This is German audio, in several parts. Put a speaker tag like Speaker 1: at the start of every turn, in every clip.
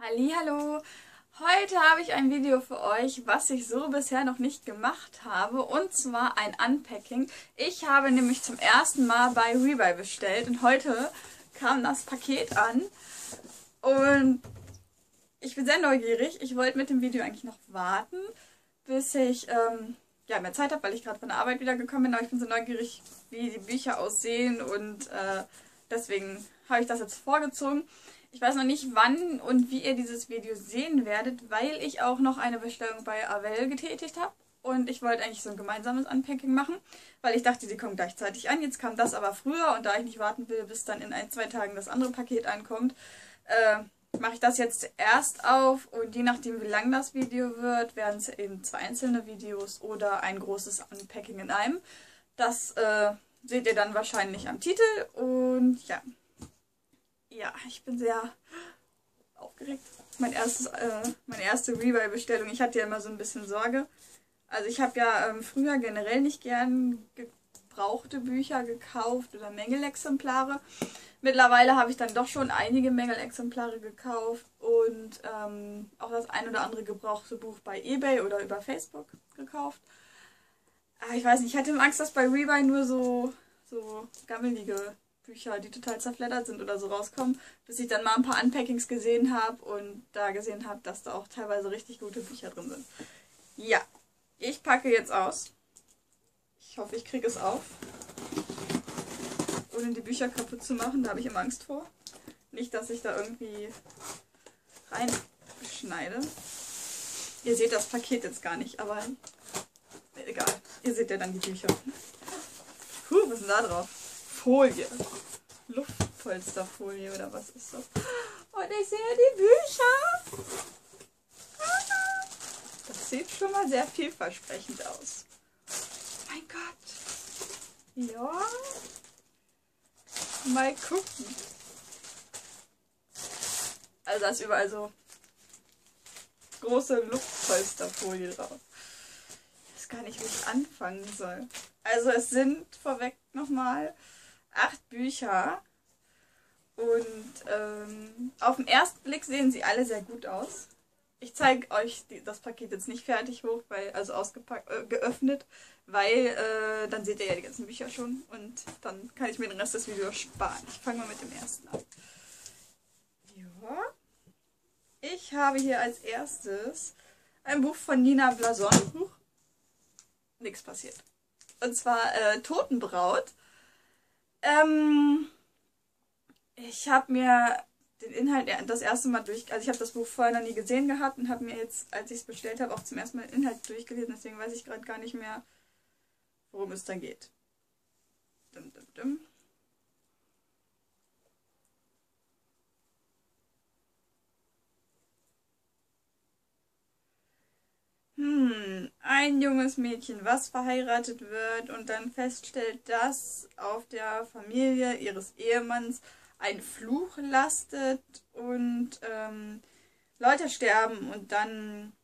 Speaker 1: Hallihallo! Heute habe ich ein Video für euch, was ich so bisher noch nicht gemacht habe, und zwar ein Unpacking. Ich habe nämlich zum ersten Mal bei Rebuy bestellt und heute kam das Paket an und ich bin sehr neugierig. Ich wollte mit dem Video eigentlich noch warten, bis ich mehr Zeit habe, weil ich gerade von der Arbeit wiedergekommen bin, aber ich bin so neugierig, wie die Bücher aussehen und deswegen habe ich das jetzt vorgezogen. Ich weiß noch nicht, wann und wie ihr dieses Video sehen werdet, weil ich auch noch eine Bestellung bei Avell getätigt habe. Und ich wollte eigentlich so ein gemeinsames Unpacking machen, weil ich dachte, sie kommen gleichzeitig an. Jetzt kam das aber früher und da ich nicht warten will, bis dann in 1, 2 Tagen das andere Paket ankommt, mache ich das jetzt erst auf. Und je nachdem, wie lang das Video wird, werden es eben 2 einzelne Videos oder ein großes Unpacking in einem. Das seht ihr dann wahrscheinlich am Titel und ja. Ja, ich bin sehr aufgeregt. Meine erste Rebuy-Bestellung. Ich hatte ja immer so ein bisschen Sorge. Also ich habe ja früher generell nicht gern gebrauchte Bücher gekauft oder Mängelexemplare. Mittlerweile habe ich dann doch schon einige Mängelexemplare gekauft und auch das ein oder andere gebrauchte Buch bei eBay oder über Facebook gekauft. Aber ich weiß nicht, ich hatte immer Angst, dass bei Rebuy nur so gammelige Bücher, die total zerfleddert sind oder so rauskommen, bis ich dann mal ein paar Unpackings gesehen habe und da gesehen habe, dass da auch teilweise richtig gute Bücher drin sind. Ja, ich packe jetzt aus. Ich hoffe, ich kriege es auf, ohne die Bücher kaputt zu machen. Da habe ich immer Angst vor. Nicht, dass ich da irgendwie reinschneide. Ihr seht das Paket jetzt gar nicht, aber egal. Ihr seht ja dann die Bücher. Was ist denn da drauf? Folie. Luftpolsterfolie oder was ist das? Und ich sehe die Bücher. Das sieht schon mal sehr vielversprechend aus. Mein Gott. Ja. Mal gucken. Also da ist überall so große Luftpolsterfolie drauf. Ich weiß gar nicht, wie ich anfangen soll. Also es sind vorweg nochmal 8 Bücher und auf den ersten Blick sehen sie alle sehr gut aus. Ich zeige euch das Paket jetzt nicht fertig hoch, also geöffnet, weil dann seht ihr ja die ganzen Bücher schon und dann kann ich mir den Rest des Videos sparen. Ich fange mal mit dem ersten an. Ja. Ich habe hier als erstes ein Buch von Nina Blason. Nichts passiert. Und zwar Totenbraut. Ich habe mir den Inhalt das erste Mal also ich habe das Buch vorher noch nie gesehen gehabt und habe mir jetzt, als ich es bestellt habe, auch zum ersten Mal den Inhalt durchgelesen. Deswegen weiß ich gerade gar nicht mehr, worum es dann geht. Dum, dum, dum. Ein junges Mädchen, was verheiratet wird und dann feststellt, dass auf der Familie ihres Ehemanns ein Fluch lastet und Leute sterben und dann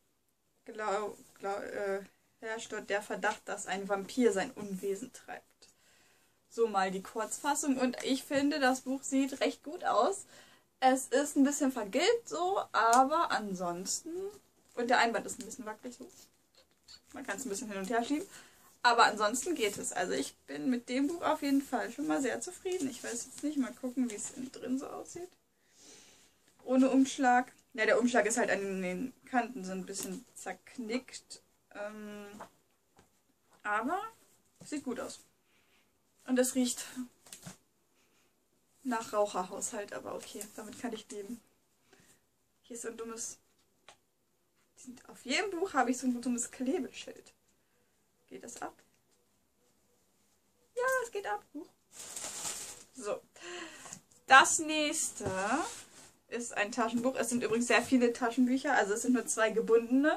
Speaker 1: herrscht dort der Verdacht, dass ein Vampir sein Unwesen treibt. So mal die Kurzfassung und ich finde, das Buch sieht recht gut aus. Es ist ein bisschen vergilbt so, aber ansonsten... Und der Einband ist ein bisschen wackelig so. Man kann es ein bisschen hin und her schieben. Aber ansonsten geht es. Also ich bin mit dem Buch auf jeden Fall schon mal sehr zufrieden. Ich weiß jetzt nicht, mal gucken, wie es innen drin so aussieht. Ohne Umschlag. Ja, der Umschlag ist halt an den Kanten so ein bisschen zerknickt. Aber sieht gut aus. Und es riecht nach Raucherhaushalt, aber okay, damit kann ich leben. Hier ist so ein dummes... Auf jedem Buch habe ich so ein dummes Klebeschild. Geht das ab? Ja, es geht ab. So. Das nächste ist ein Taschenbuch. Es sind übrigens sehr viele Taschenbücher, also es sind nur 2 gebundene.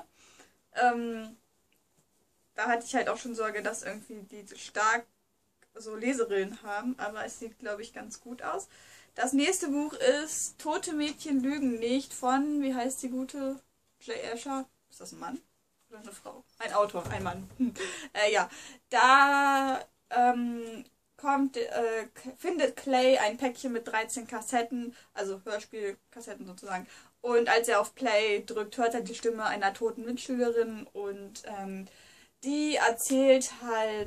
Speaker 1: Da hatte ich halt auch schon Sorge, dass irgendwie die stark so Leserillen haben, aber es sieht, glaube ich, ganz gut aus. Das nächste Buch ist Tote Mädchen lügen nicht von, wie heißt die gute? Jay Asher. Ist das ein Mann oder eine Frau? Ein Autor, ein Mann. Ja, da findet Clay ein Päckchen mit 13 Kassetten, also Hörspielkassetten sozusagen. Und als er auf Play drückt, hört er die Stimme einer toten Mitschülerin und die erzählt halt,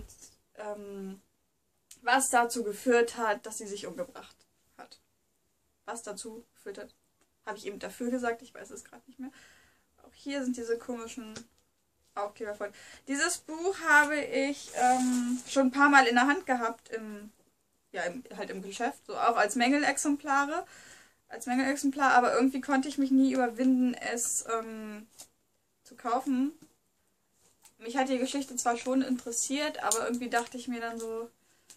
Speaker 1: was dazu geführt hat, dass sie sich umgebracht hat. Was dazu geführt hat, habe ich eben dafür gesagt, ich weiß es gerade nicht mehr. Auch hier sind diese komischen Aufkleber von. Dieses Buch habe ich schon ein paar Mal in der Hand gehabt, halt im Geschäft, so auch als Mängelexemplar, aber irgendwie konnte ich mich nie überwinden, es zu kaufen. Mich hat die Geschichte zwar schon interessiert, aber irgendwie dachte ich mir dann so,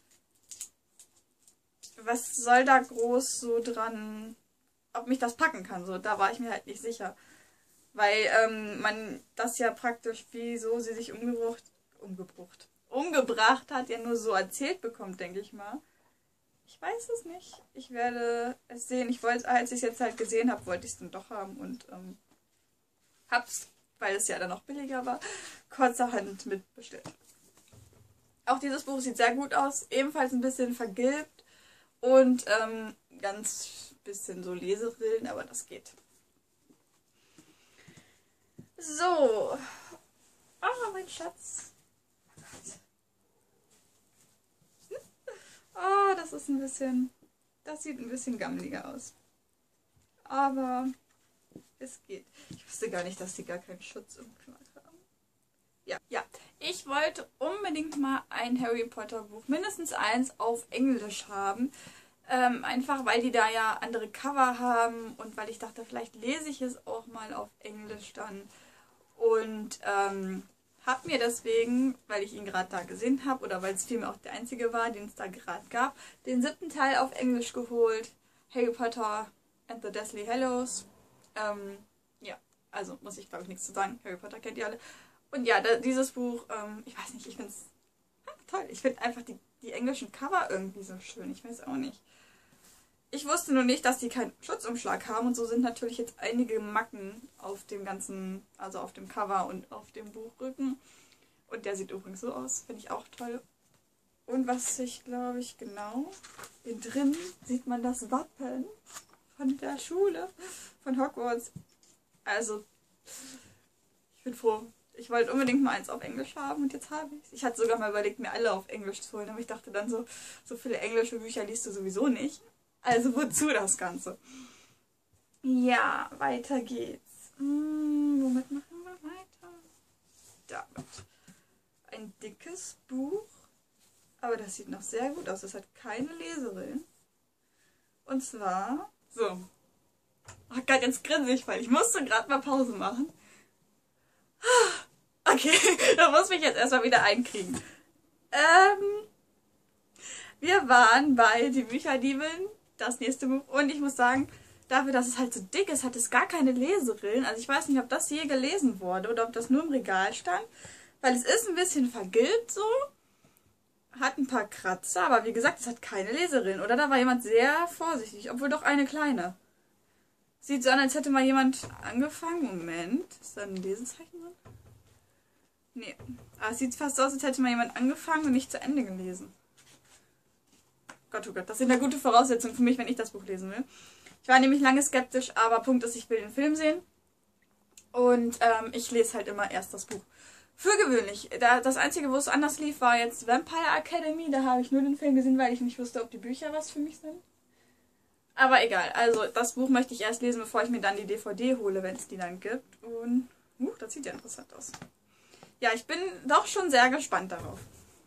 Speaker 1: was soll da groß so dran, ob mich das packen kann, so, da war ich mir halt nicht sicher. Weil man das ja praktisch, wieso sie sich umgebracht hat, ja nur so erzählt bekommt, denke ich mal. Ich weiß es nicht. Ich werde es sehen. Als ich es jetzt halt gesehen habe, wollte ich es dann doch haben und hab's, weil es ja dann noch billiger war, kurzerhand mitbestellt. Auch dieses Buch sieht sehr gut aus, ebenfalls ein bisschen vergilbt und ganz bisschen so Leserillen, aber das geht. So. Oh, mein Schatz. Oh, das ist ein bisschen... Das sieht ein bisschen gammeliger aus. Aber es geht. Ich wusste gar nicht, dass die gar keinen Schutz im Geschmack haben. Ja. Ich wollte unbedingt mal ein Harry Potter Buch, mindestens eins, auf Englisch haben. Einfach weil die da ja andere Cover haben und weil ich dachte, vielleicht lese ich es auch mal auf Englisch dann. Und habe mir deswegen, weil ich ihn gerade da gesehen habe oder weil es vielmehr auch der einzige war, den es da gerade gab, den 7. Teil auf Englisch geholt. Harry Potter and the Deathly Hallows. Ja, also muss ich glaube ich nichts zu sagen. Harry Potter kennt ihr alle. Und ja, dieses Buch, ich weiß nicht, ich finde es toll. Ich finde einfach die englischen Cover irgendwie so schön. Ich weiß auch nicht. Ich wusste nur nicht, dass die keinen Schutzumschlag haben und so sind natürlich jetzt einige Macken auf dem ganzen, also auf dem Cover und auf dem Buchrücken. Und der sieht übrigens so aus, finde ich auch toll. Und was ich glaube ich genau, innen drin sieht man das Wappen von der Schule, von Hogwarts. Also, ich bin froh. Ich wollte unbedingt mal eins auf Englisch haben und jetzt habe ich es. Ich hatte sogar mal überlegt, mir alle auf Englisch zu holen, aber ich dachte dann so viele englische Bücher liest du sowieso nicht. Also wozu das Ganze? Ja, weiter geht's. Womit machen wir weiter? Damit. Ein dickes Buch. Aber das sieht noch sehr gut aus. Es hat keine Leserillen. Und zwar... So. Oh Gott, jetzt grinse ich, weil ich musste gerade mal Pause machen. Okay, da muss mich jetzt erstmal wieder einkriegen. Wir waren bei Die Bücherdiebin, das nächste Buch. Und ich muss sagen, dafür, dass es halt so dick ist, hat es gar keine Leserillen. Also ich weiß nicht, ob das je gelesen wurde oder ob das nur im Regal stand. Weil es ist ein bisschen vergilbt so. Hat ein paar Kratzer, aber wie gesagt, es hat keine Leserillen. Oder da war jemand sehr vorsichtig, obwohl doch eine kleine. Sieht so an, als hätte mal jemand angefangen. Moment, ist da ein Lesezeichen drin? Nee, aber es sieht fast so aus, als hätte mal jemand angefangen und nicht zu Ende gelesen. Gott, oh Gott, das sind ja gute Voraussetzungen für mich, wenn ich das Buch lesen will. Ich war nämlich lange skeptisch, aber Punkt ist, ich will den Film sehen. Und ich lese halt immer erst das Buch. Für gewöhnlich. Das Einzige, wo es anders lief, war jetzt Vampire Academy. Da habe ich nur den Film gesehen, weil ich nicht wusste, ob die Bücher was für mich sind. Aber egal, also das Buch möchte ich erst lesen, bevor ich mir dann die DVD hole, wenn es die dann gibt. Und, das sieht ja interessant aus. Ja, ich bin doch schon sehr gespannt darauf.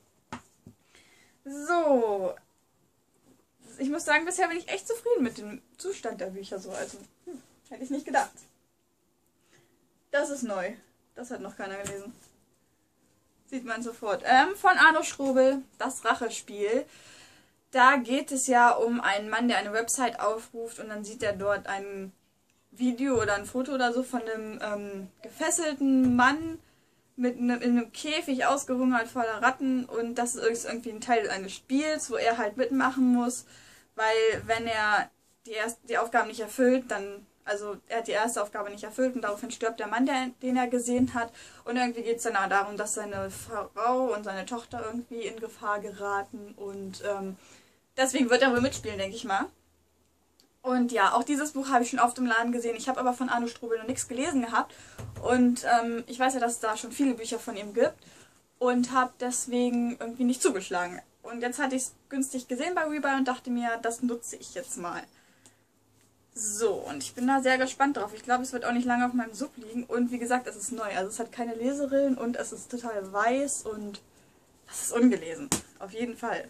Speaker 1: So. Ich muss sagen, bisher bin ich echt zufrieden mit dem Zustand der Bücher so. Also, hätte ich nicht gedacht. Das ist neu. Das hat noch keiner gelesen. Sieht man sofort. Von Arno Strobel, Das Rachespiel. Da geht es ja um einen Mann, der eine Website aufruft und dann sieht er dort ein Video oder ein Foto oder so von einem gefesselten Mann mit in einem Käfig ausgehungert voller Ratten und das ist irgendwie ein Teil eines Spiels, wo er halt mitmachen muss, weil wenn er die Aufgaben nicht erfüllt, dann Also er hat die erste Aufgabe nicht erfüllt und daraufhin stirbt der Mann, den er gesehen hat. Und irgendwie geht es dann auch darum, dass seine Frau und seine Tochter irgendwie in Gefahr geraten. Und deswegen wird er wohl mitspielen, denke ich mal. Und ja, auch dieses Buch habe ich schon oft im Laden gesehen. Ich habe aber von Arno Strobel noch nichts gelesen gehabt. Und ich weiß ja, dass es da schon viele Bücher von ihm gibt. Und habe deswegen irgendwie nicht zugeschlagen. Und jetzt hatte ich es günstig gesehen bei Rebuy und dachte mir, das nutze ich jetzt mal. So, und ich bin da sehr gespannt drauf. Ich glaube, es wird auch nicht lange auf meinem Sub liegen. Und wie gesagt, es ist neu. Also es hat keine Leserillen und es ist total weiß und das ist ungelesen. Auf jeden Fall.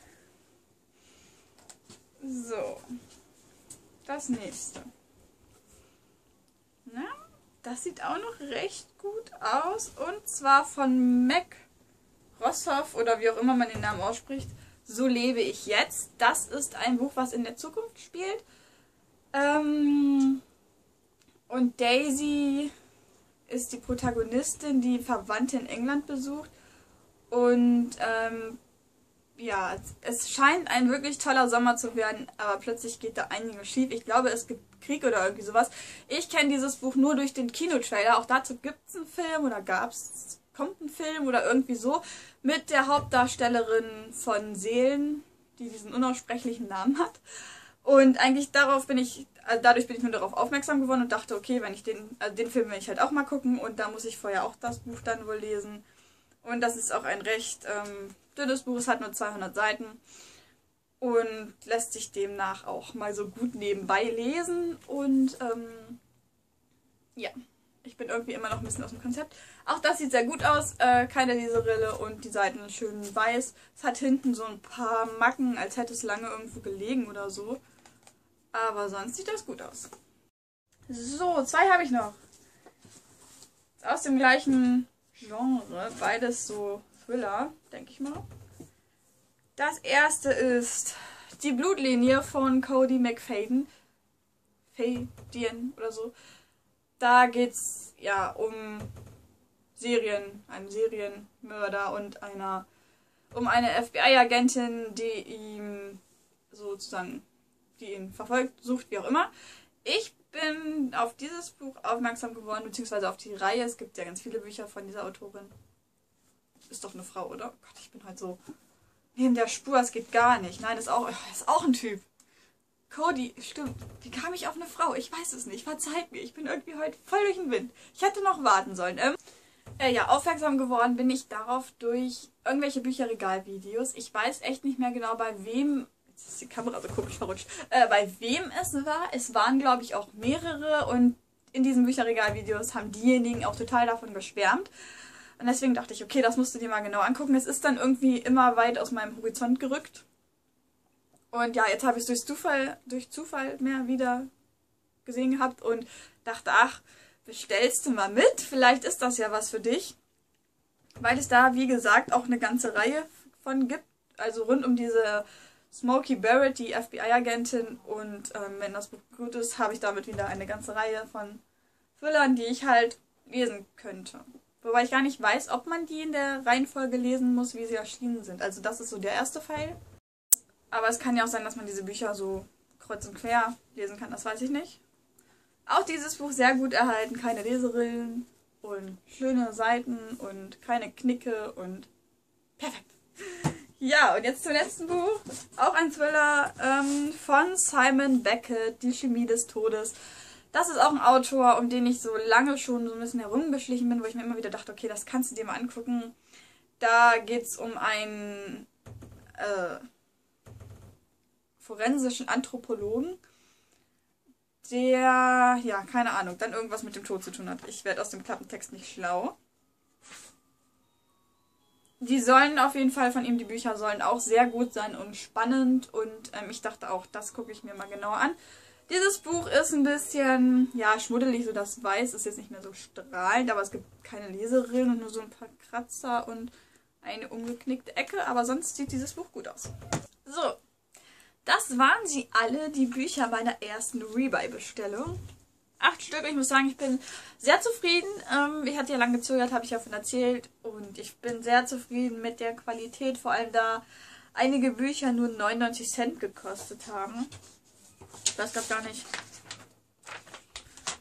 Speaker 1: So. Das nächste. Na, das sieht auch noch recht gut aus. Und zwar von Mac Rossoff oder wie auch immer man den Namen ausspricht. So lebe ich jetzt. Das ist ein Buch, was in der Zukunft spielt. Und Daisy ist die Protagonistin, die Verwandte in England besucht. Und ja, es scheint ein wirklich toller Sommer zu werden, aber plötzlich geht da einiges schief. Ich glaube, es gibt Krieg oder irgendwie sowas. Ich kenne dieses Buch nur durch den Kinotrailer. Auch dazu gibt es einen Film oder kommt ein Film oder irgendwie so mit der Hauptdarstellerin von Seelen, die diesen unaussprechlichen Namen hat. Und eigentlich dadurch bin ich nur darauf aufmerksam geworden und dachte, okay, wenn ich den Film will ich halt auch mal gucken und da muss ich vorher auch das Buch dann wohl lesen. Und das ist auch ein recht dünnes Buch, es hat nur 200 Seiten und lässt sich demnach auch mal so gut nebenbei lesen. Und ja, ich bin irgendwie immer noch ein bisschen aus dem Konzept. Auch das sieht sehr gut aus, keine Leserille und die Seiten schön weiß. Es hat hinten so ein paar Macken, als hätte es lange irgendwo gelegen oder so. Aber sonst sieht das gut aus. So, 2 habe ich noch. Aus dem gleichen Genre, beides so Thriller, denke ich mal. Das erste ist Die Blutlinie von Cody McFadden. Fadien oder so. Da geht's ja um einen Serienmörder und um eine FBI-Agentin, die ihn verfolgt, sucht, wie auch immer. Ich bin auf dieses Buch aufmerksam geworden, beziehungsweise auf die Reihe. Es gibt ja ganz viele Bücher von dieser Autorin. Ist doch eine Frau, oder? Oh Gott, ich bin halt so neben der Spur, es geht gar nicht. Nein, ist auch ein Typ. Cody, stimmt. Wie kam ich auf eine Frau? Ich weiß es nicht. Verzeiht mir. Ich bin irgendwie heute voll durch den Wind. Ich hätte noch warten sollen. Ja, aufmerksam geworden bin ich darauf durch irgendwelche Bücherregalvideos. Ich weiß echt nicht mehr genau, bei wem. Jetzt ist die Kamera so komisch verrutscht. Bei wem es war. Es waren, glaube ich, auch mehrere. Und in diesen Bücherregalvideos haben diejenigen auch total davon geschwärmt. Und deswegen dachte ich, okay, das musst du dir mal genau angucken. Es ist dann irgendwie immer weit aus meinem Horizont gerückt. Und ja, jetzt habe ich es durch Zufall mehr wieder gesehen gehabt und dachte, ach, bestellst du mal mit? Vielleicht ist das ja was für dich. Weil es da, wie gesagt, auch eine ganze Reihe von gibt. Also rund um diese Smokey Barrett, die FBI-Agentin. Und wenn das Buch gut ist, habe ich damit wieder eine ganze Reihe von Thrillern, die ich halt lesen könnte. Wobei ich gar nicht weiß, ob man die in der Reihenfolge lesen muss, wie sie erschienen sind. Also das ist so der erste Pfeil. Aber es kann ja auch sein, dass man diese Bücher so kreuz und quer lesen kann, das weiß ich nicht. Auch dieses Buch sehr gut erhalten, keine Leserillen und schöne Seiten und keine Knicke und perfekt. Ja, und jetzt zum letzten Buch, auch ein Thriller von Simon Beckett, Die Chemie des Todes. Das ist auch ein Autor, um den ich so lange schon so ein bisschen herumgeschlichen bin, wo ich mir immer wieder dachte, okay, das kannst du dir mal angucken. Da geht es um einen forensischen Anthropologen, der, ja, keine Ahnung, dann irgendwas mit dem Tod zu tun hat. Ich werde aus dem Klappentext nicht schlau. Die sollen auf jeden Fall von ihm, die Bücher sollen auch sehr gut sein und spannend und ich dachte auch, das gucke ich mir mal genauer an. Dieses Buch ist ein bisschen, ja, schmuddelig, so das Weiß ist jetzt nicht mehr so strahlend, aber es gibt keine Leserillen und nur so ein paar Kratzer und eine umgeknickte Ecke, aber sonst sieht dieses Buch gut aus. So. Das waren sie alle, die Bücher meiner ersten Rebuy-Bestellung. 8 Stück, ich muss sagen, ich bin sehr zufrieden. Ich hatte ja lange gezögert, habe ich ja von erzählt. Und ich bin sehr zufrieden mit der Qualität, vor allem da einige Bücher nur 99 Cent gekostet haben. Ich weiß grad gar nicht.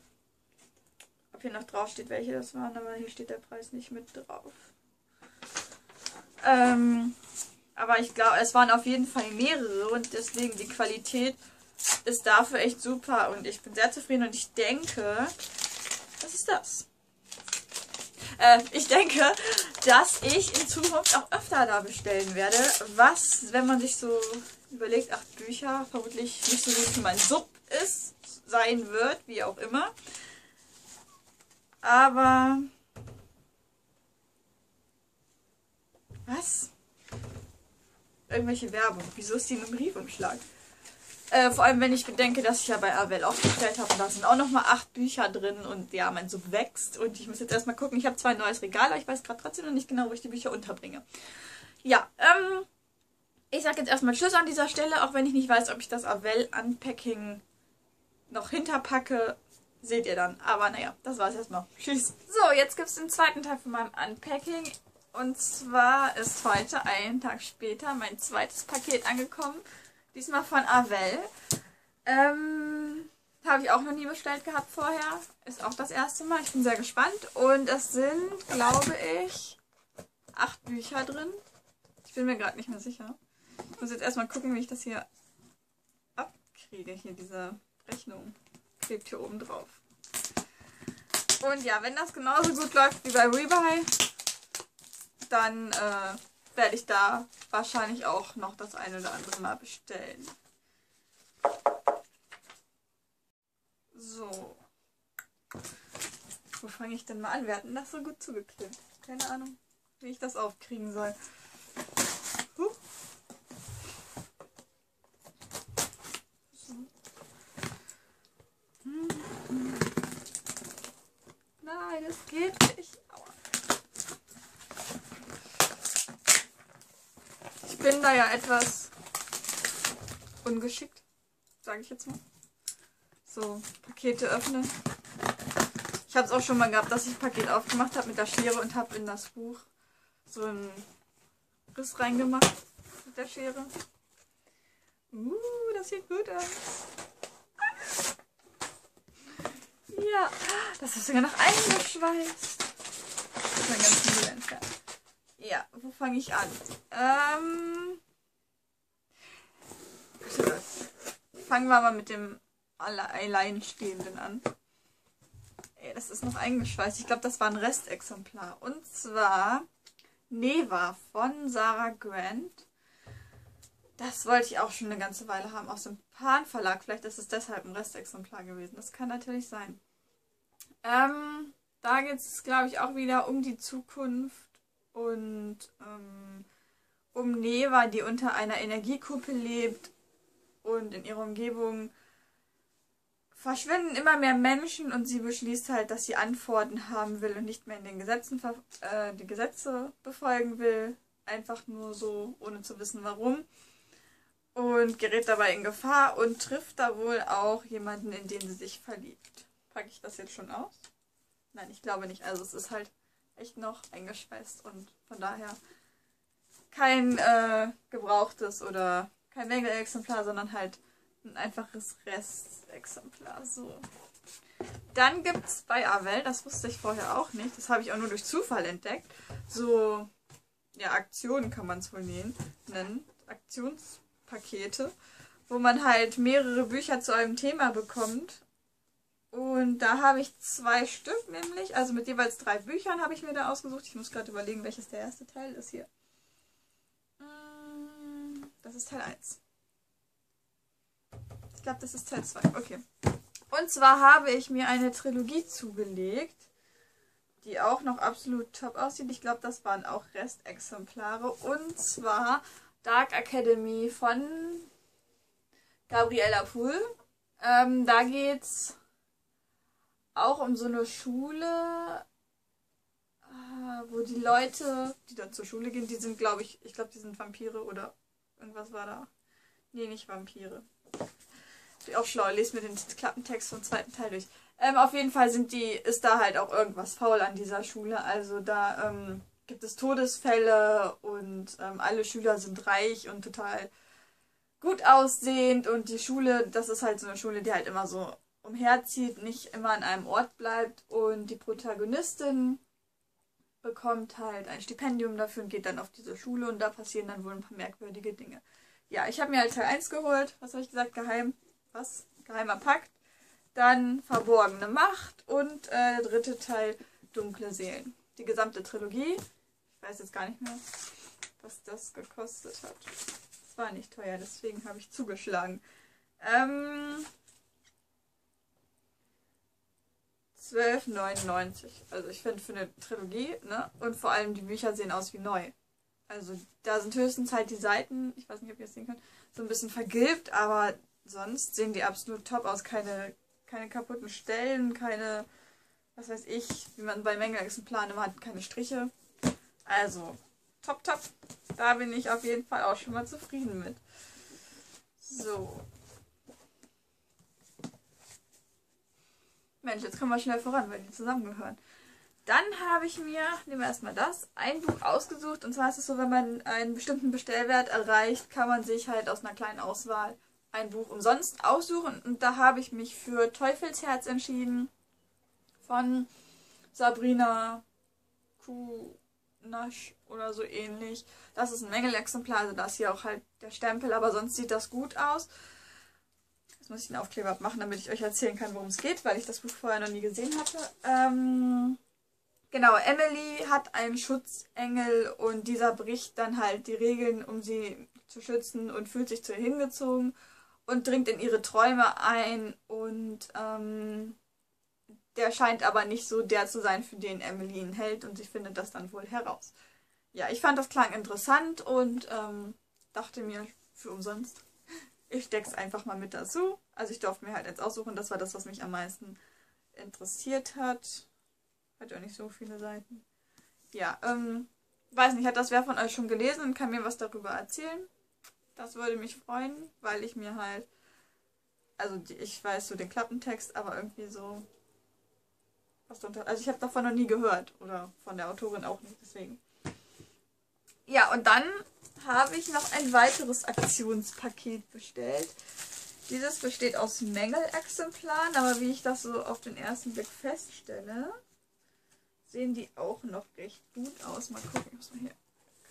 Speaker 1: ob hier noch drauf steht, welche das waren, aber hier steht der Preis nicht mit drauf. Aber ich glaube, es waren auf jeden Fall mehrere und deswegen die Qualität ist dafür echt super und ich bin sehr zufrieden und ich denke, was ist das? Ich denke, dass ich in Zukunft auch öfter da bestellen werde, was, wenn man sich so überlegt, 8 Bücher, vermutlich nicht so gut wie mein Sub ist, sein wird, wie auch immer. Aber... Was? Irgendwelche Werbung. Wieso ist die in einem Briefumschlag? Vor allem, wenn ich bedenke, dass ich ja bei Avell auch bestellt habe. Und da sind auch nochmal 8 Bücher drin. Und ja, mein Sub wächst. Und ich muss jetzt erstmal gucken. Ich habe zwar ein neues Regal, aber ich weiß gerade trotzdem noch nicht genau, wo ich die Bücher unterbringe. Ja, ich sage jetzt erstmal Tschüss an dieser Stelle. Auch wenn ich nicht weiß, ob ich das Avell Unpacking noch hinterpacke. Seht ihr dann. Aber naja, das war's erstmal. Tschüss. So, jetzt gibt es den zweiten Teil von meinem Unpacking. Und zwar ist heute, einen Tag später, mein zweites Paket angekommen. Diesmal von Avell. Habe ich auch noch nie bestellt gehabt vorher. Ist auch das erste Mal. Ich bin sehr gespannt. Und es sind, glaube ich, 8 Bücher drin. Ich bin mir gerade nicht mehr sicher. Ich muss jetzt erstmal gucken, wie ich das hier abkriege. Hier diese Rechnung klebt hier oben drauf. Und ja, wenn das genauso gut läuft wie bei Rebuy, dann werde ich da wahrscheinlich auch noch das eine oder andere Mal bestellen. So. Wo fange ich denn mal an? Wir hatten das so gut zugeklebt. Keine Ahnung, wie ich das aufkriegen soll. So. Nein, das geht nicht. Ich bin da ja etwas ungeschickt, sage ich jetzt mal. So, Pakete öffnen. Ich habe es auch schon mal gehabt, dass ich ein Paket aufgemacht habe mit der Schere und habe in das Buch so einen Riss reingemacht mit der Schere. Das sieht gut aus. Ja, das ist sogar noch eingeschweißt. Ich muss meinen ganzen Müll entfernen. Ja, wo fange ich an? Fangen wir mal mit dem Alleinstehenden an. Das ist noch eingeschweißt. Ich glaube, das war ein Restexemplar. Und zwar Neva von Sarah Grant. Das wollte ich auch schon eine ganze Weile haben. Aus dem Pan Verlag. Vielleicht ist es deshalb ein Restexemplar gewesen. Das kann natürlich sein. Da geht es, glaube ich, auch wieder um die Zukunft. Und um Neva, die unter einer Energiekuppel lebt. Und in ihrer Umgebung verschwinden immer mehr Menschen und sie beschließt halt, dass sie Antworten haben will und nicht mehr in den Gesetzen die Gesetze befolgen will. Einfach nur so, ohne zu wissen warum. Und gerät dabei in Gefahr und trifft da wohl auch jemanden, in den sie sich verliebt. Packe ich das jetzt schon aus? Nein, ich glaube nicht. Also es ist halt echt noch eingeschweißt und von daher kein gebrauchtes oder kein Mängelexemplar, sondern halt ein einfaches Restexemplar. So. Dann gibt es bei Avell, das wusste ich vorher auch nicht, das habe ich auch nur durch Zufall entdeckt, so, ja, Aktionen kann man es wohl nennen, Aktionspakete, wo man halt mehrere Bücher zu einem Thema bekommt. Und da habe ich 2 Stück nämlich, also mit jeweils 3 Büchern habe ich mir da ausgesucht. Ich muss gerade überlegen, welches der erste Teil ist hier. Das ist Teil 1. Ich glaube, das ist Teil 2. Okay. Und zwar habe ich mir eine Trilogie zugelegt, die auch noch absolut top aussieht. Ich glaube, das waren auch Restexemplare. Und zwar Dark Academy von Gabriella Poole. Da geht es auch um so eine Schule, wo die Leute, die dann zur Schule gehen, die sind, glaube ich, die sind Vampire oder irgendwas war da. Nee, nicht Vampire. Bin auch schlau, lese mir den Klappentext vom 2. Teil durch. Auf jeden Fall ist da halt auch irgendwas faul an dieser Schule. Also da gibt es Todesfälle und alle Schüler sind reich und total gut aussehend. Und die Schule, das ist halt so eine Schule, die halt immer so umherzieht, nicht immer an einem Ort bleibt. Und die Protagonistin bekommt halt ein Stipendium dafür und geht dann auf diese Schule und da passieren dann wohl ein paar merkwürdige Dinge. Ja, ich habe mir halt Teil 1 geholt. Was habe ich gesagt? Geheimer Pakt. Dann Verborgene Macht und der dritte Teil Dunkle Seelen. Die gesamte Trilogie. Ich weiß jetzt gar nicht mehr, was das gekostet hat. Das war nicht teuer, deswegen habe ich zugeschlagen. 12,99. Also ich finde für eine Trilogie, ne? Und vor allem die Bücher sehen aus wie neu. Also da sind höchstens halt die Seiten, ich weiß nicht, ob ihr es sehen könnt, so ein bisschen vergilbt, aber sonst sehen die absolut top aus. Keine kaputten Stellen, keine, was weiß ich, wie man bei Mängelexemplaren immer hat, keine Striche. Also, top, top. Da bin ich auf jeden Fall auch schon mal zufrieden mit. So. Mensch, jetzt kommen wir schnell voran, weil die zusammengehören. Dann habe ich mir, nehmen wir erstmal das, ein Buch ausgesucht. Und zwar ist es so, wenn man einen bestimmten Bestellwert erreicht, kann man sich halt aus einer kleinen Auswahl ein Buch umsonst aussuchen. Und da habe ich mich für Teufelsherz entschieden. Von Sabrina Kunasch oder so ähnlich. Das ist ein Mängelexemplar, also da ist hier auch halt der Stempel, aber sonst sieht das gut aus. Jetzt muss ich den Aufkleber abmachen, damit ich euch erzählen kann, worum es geht, weil ich das Buch vorher noch nie gesehen hatte. Genau, Emily hat einen Schutzengel und dieser bricht dann halt die Regeln, um sie zu schützen und fühlt sich zu ihr hingezogen und dringt in ihre Träume ein und der scheint aber nicht so der zu sein, für den Emily ihn hält und sie findet das dann wohl heraus. Ja, ich fand das klang interessant und dachte mir, für umsonst, ich steck's einfach mal mit dazu. Also ich durfte mir halt jetzt aussuchen, das war das, was mich am meisten interessiert hat. Hat ja auch nicht so viele Seiten. Ja, weiß nicht, hat das wer von euch schon gelesen und kann mir was darüber erzählen? Das würde mich freuen, weil ich mir halt, also ich weiß so den Klappentext, aber irgendwie so, was darunter, also ich habe davon noch nie gehört oder von der Autorin auch nicht, deswegen. Ja, und dann habe ich noch ein weiteres Aktionspaket bestellt. Dieses besteht aus Mängelexemplaren, aber wie ich das so auf den ersten Blick feststelle, sehen die auch noch recht gut aus. Mal gucken, ich muss mal hier.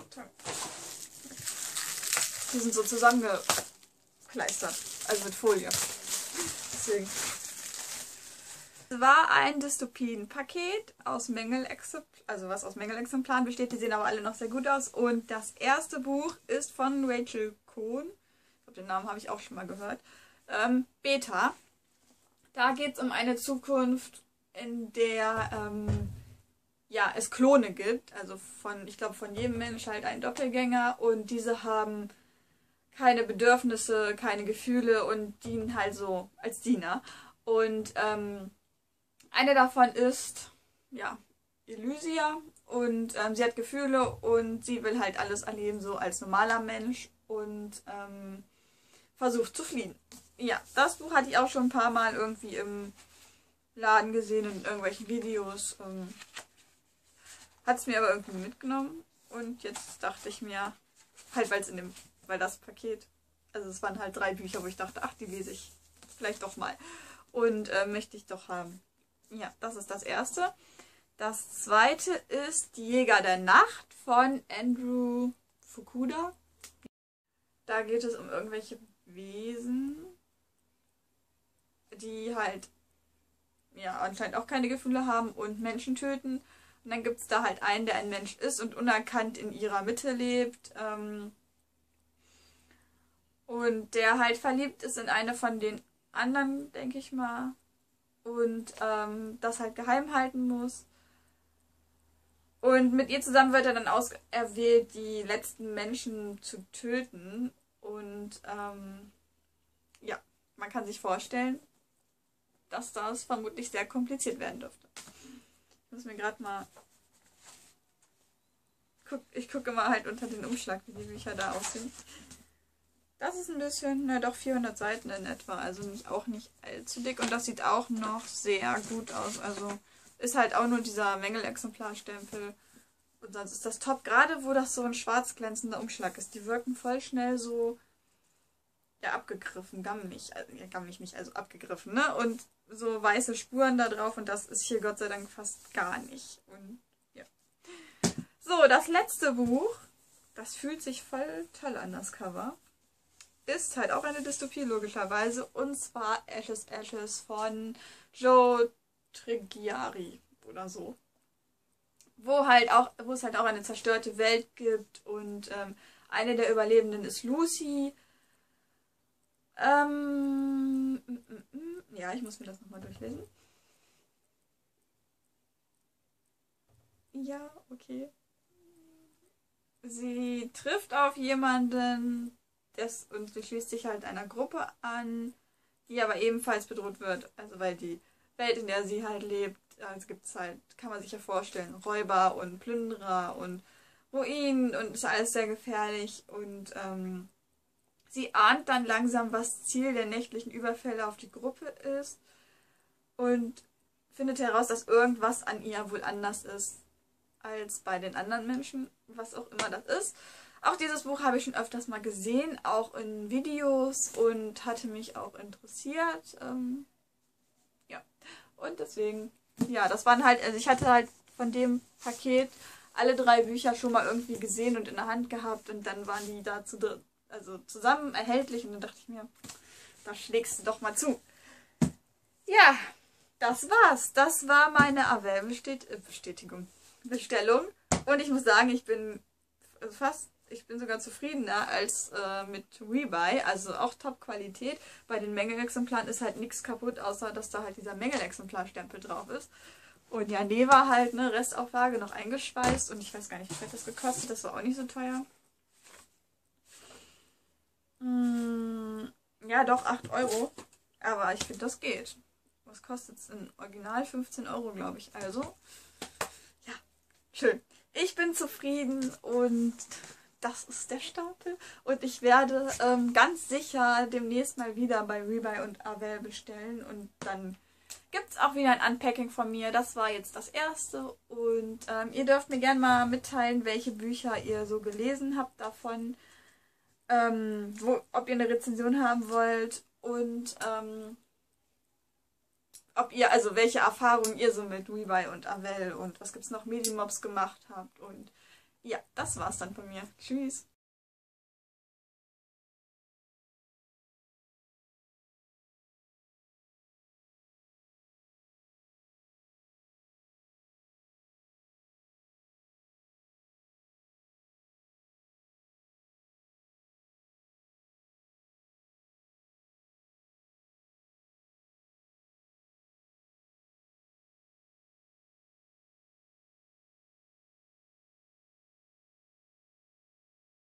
Speaker 1: Die sind so zusammengekleistert, also mit Folie. Deswegen. Es war ein Dystopien-Paket aus Mängelexemplaren, also was aus Mängelexemplaren besteht. Die sehen aber alle noch sehr gut aus. Und das erste Buch ist von Rachel Cohn. Ich glaube, den Namen habe ich auch schon mal gehört. Beta. Da geht es um eine Zukunft, in der ja, es Klone gibt. Also ich glaube, von jedem Mensch halt einen Doppelgänger. Und diese haben keine Bedürfnisse, keine Gefühle und dienen halt so als Diener. Und eine davon ist, ja, Elysia und sie hat Gefühle und sie will halt alles erleben, so als normaler Mensch und versucht zu fliehen. Ja, das Buch hatte ich auch schon ein paar Mal irgendwie im Laden gesehen, in irgendwelchen Videos. Hat es mir aber irgendwie mitgenommen und jetzt dachte ich mir, halt weil das Paket, also es waren halt 3 Bücher, wo ich dachte, ach, die lese ich vielleicht doch mal und möchte ich doch haben. Ja, das ist das erste. Das zweite ist Die Jäger der Nacht von Andrew Fukuda. Da geht es um irgendwelche Wesen, die halt ja anscheinend auch keine Gefühle haben und Menschen töten. Und dann gibt es da halt einen, der ein Mensch ist und unerkannt in ihrer Mitte lebt. Und der halt verliebt ist in eine von den anderen, denke ich mal. Und das halt geheim halten muss. Und mit ihr zusammen wird er dann auserwählt, die letzten Menschen zu töten. Und ja, man kann sich vorstellen, dass das vermutlich sehr kompliziert werden dürfte. Ich muss mir gerade mal... Ich gucke mal halt unter den Umschlag, wie die Bücher da aussehen. Das ist ein bisschen, na doch 400 Seiten in etwa, also auch nicht allzu dick. Und das sieht auch noch sehr gut aus. Also ist halt auch nur dieser Mängelexemplarstempel. Und sonst ist das top, gerade wo das so ein schwarz glänzender Umschlag ist. Die wirken voll schnell so, ja, abgegriffen, gammelig nicht, also abgegriffen, ne? Und so weiße Spuren da drauf und das ist hier Gott sei Dank fast gar nicht. Und ja. So, das letzte Buch, das fühlt sich voll toll an, das Cover. Ist halt auch eine Dystopie, logischerweise. Und zwar Ashes Ashes von Joe Triggieri oder so. Wo es halt auch eine zerstörte Welt gibt und eine der Überlebenden ist Lucy. Ja, ich muss mir das nochmal durchlesen. Ja, okay. Sie trifft auf jemanden und sie schließt sich halt einer Gruppe an, die aber ebenfalls bedroht wird. Also weil die Welt, in der sie halt lebt, es gibt halt, kann man sich ja vorstellen, Räuber und Plünderer und Ruinen und ist alles sehr gefährlich. Und sie ahnt dann langsam, was Ziel der nächtlichen Überfälle auf die Gruppe ist und findet heraus, dass irgendwas an ihr wohl anders ist als bei den anderen Menschen, was auch immer das ist. Auch dieses Buch habe ich schon öfters mal gesehen, auch in Videos und hatte mich auch interessiert. Ja, und deswegen, ja, das waren halt, also ich hatte halt von dem Paket alle 3 Bücher schon mal irgendwie gesehen und in der Hand gehabt und dann waren die dazu also zusammen erhältlich und dann dachte ich mir, da schlägst du doch mal zu. Ja, das war's. Das war meine Bestellung. Und ich muss sagen, ich bin sogar zufriedener als mit Rebuy, also auch Top-Qualität. Bei den Mängelexemplaren ist halt nichts kaputt, außer dass da halt dieser Mängelexemplarstempel drauf ist. Und ja, nee, war halt eine Restauflage noch eingeschweißt und ich weiß gar nicht, wie viel das gekostet, das war auch nicht so teuer. Ja, doch, 8 Euro. Aber ich finde, das geht. Was kostet es in Original? 15 Euro, glaube ich. Also, ja, schön. Ich bin zufrieden und das ist der Stapel. Und ich werde ganz sicher demnächst mal wieder bei Rebuy und Avell bestellen. Und dann gibt es auch wieder ein Unpacking von mir. Das war jetzt das erste. Und ihr dürft mir gerne mal mitteilen, welche Bücher ihr so gelesen habt davon. Ob ihr eine Rezension haben wollt und also welche Erfahrungen ihr so mit Rebuy und Avell und was gibt's noch, Medimobs gemacht habt. Und ja, das war's dann von mir. Tschüss.